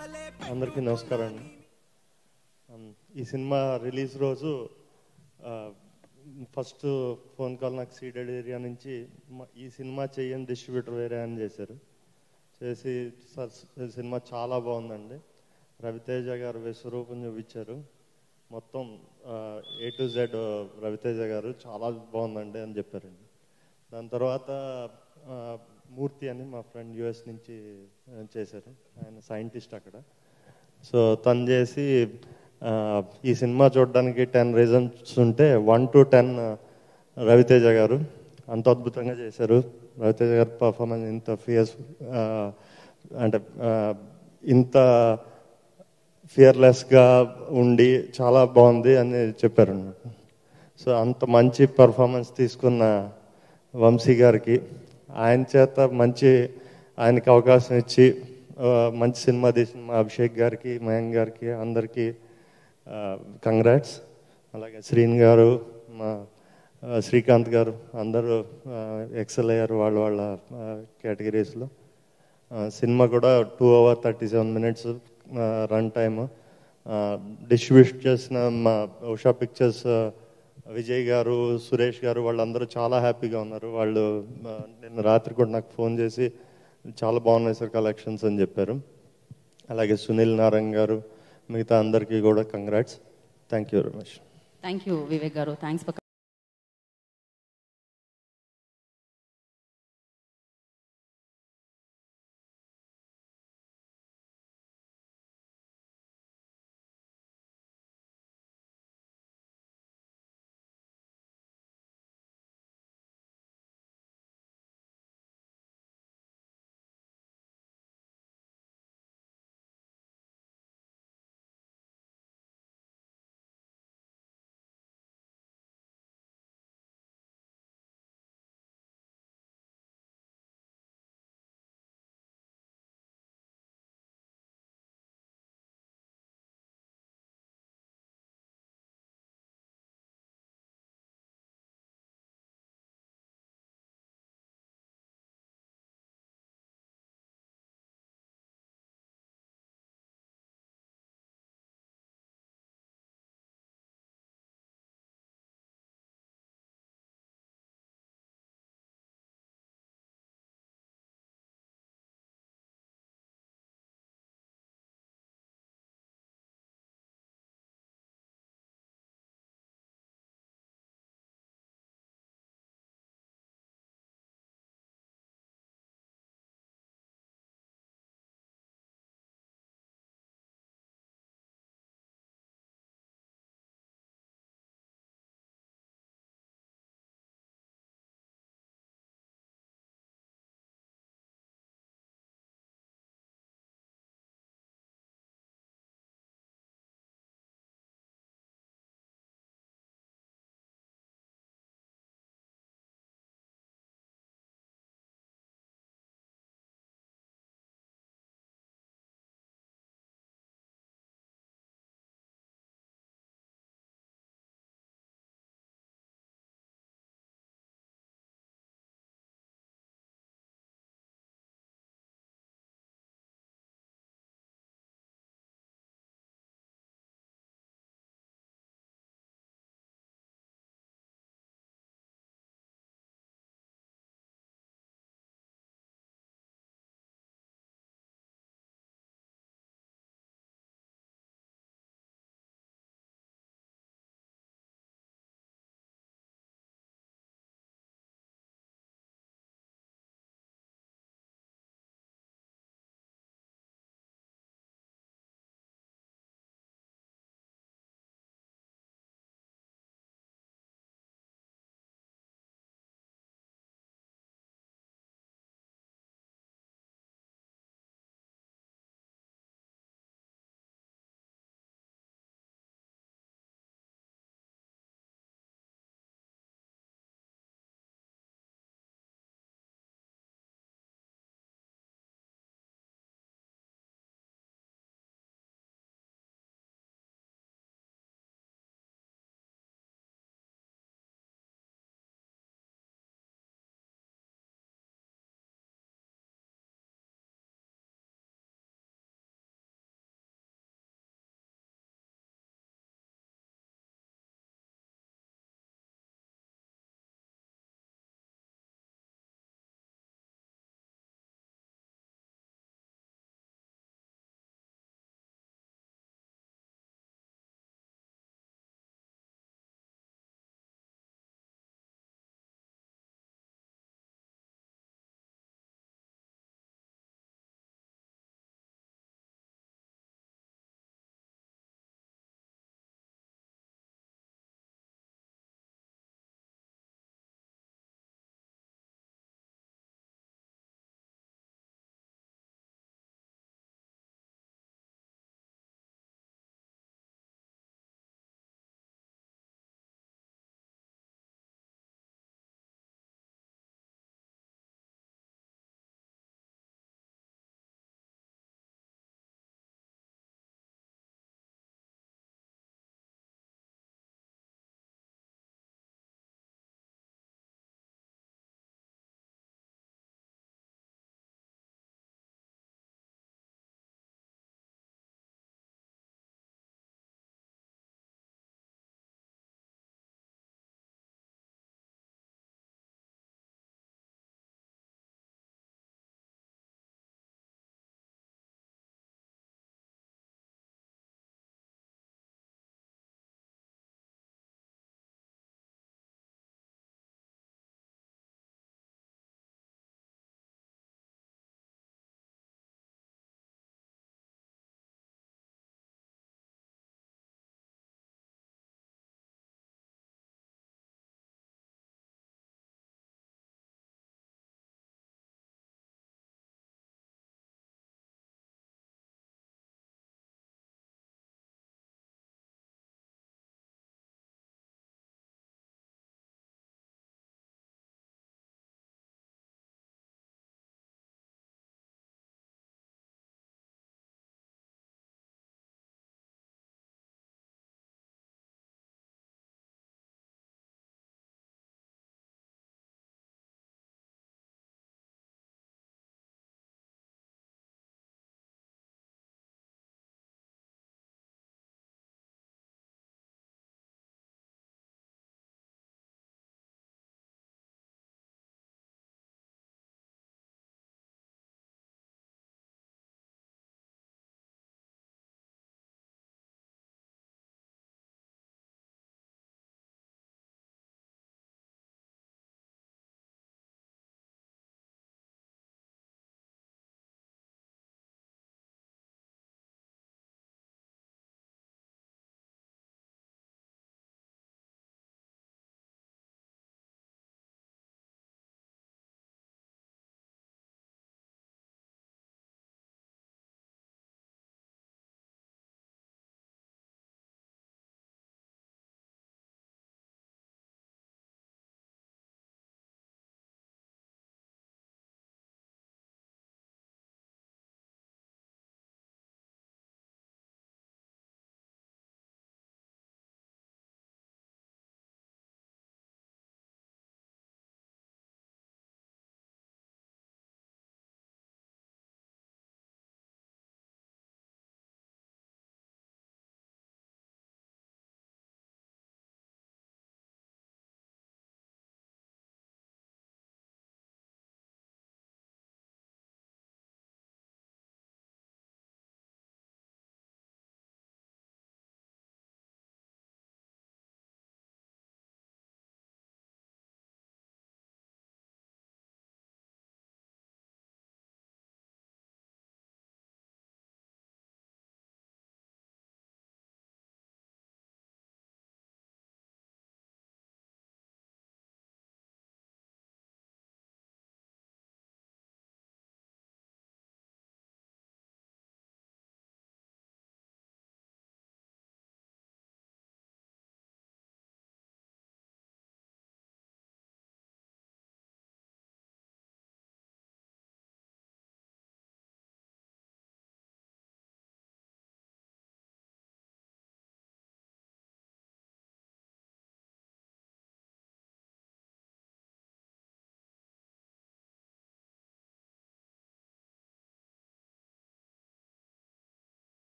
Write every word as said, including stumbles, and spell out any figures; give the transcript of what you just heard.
అందరికీ నమస్కారం అండి. ఈ సినిమా రిలీజ్ రోజు ఫస్ట్ ఫోన్ కాల్ నాకు సీడెడ్ ఏరియా నుంచి ఈ సినిమా చెయ్యని డిస్ట్రిబ్యూటర్ వేరే అని చేశారు. చేసి సార్ సినిమా చాలా బాగుందండి, రవితేజ గారు విశ్వరూపం చూపించారు, మొత్తం ఏ టు జెడ్ రవితేజ గారు చాలా బాగుందండి అని చెప్పారండి. దాని తర్వాత మూర్తి అని మా ఫ్రెండ్ యుఎస్ నుంచి చేశారు, ఆయన సైంటిస్ట్ అక్కడ. సో తను చేసి ఈ సినిమా చూడడానికి టెన్ రీజన్స్ ఉంటే వన్ టు టెన్ రవితేజ గారు అంత అద్భుతంగా చేశారు. రవితేజ గారు పర్ఫార్మెన్స్ ఇంత ఫియర్స్ అంటే ఇంత ఫియర్లెస్గా ఉండి చాలా బాగుంది అని చెప్పారు. సో అంత మంచి పర్ఫార్మెన్స్ తీసుకున్న వంశీ గారికి, ఆయన చేత మంచి ఆయనకి అవకాశం ఇచ్చి మంచి సినిమా తీసిన మా అభిషేక్ గారికి, మయాంక్ గారికి అందరికీ కంగ్రాట్స్. అలాగే శ్రీన్ గారు, మా శ్రీకాంత్ గారు అందరూ ఎక్సెల్ అయ్యారు వాళ్ళ వాళ్ళ కేటగిరీస్లో. సినిమా కూడా two hour thirty seven minutes run time. Distribute చేసిన మా ఉషా పిక్చర్స్ విజయ్ గారు, సురేష్ గారు వాళ్ళందరూ చాలా హ్యాపీగా ఉన్నారు. వాళ్ళు నిన్న రాత్రి కూడా నాకు ఫోన్ చేసి చాలా బాగున్నాయి సార్ కలెక్షన్స్ అని చెప్పారు. అలాగే సునీల్ నారాయణ్ గారు, మిగతా అందరికీ కూడా congrats. Thank you very much. Thank you Vivek గారు. Thanks for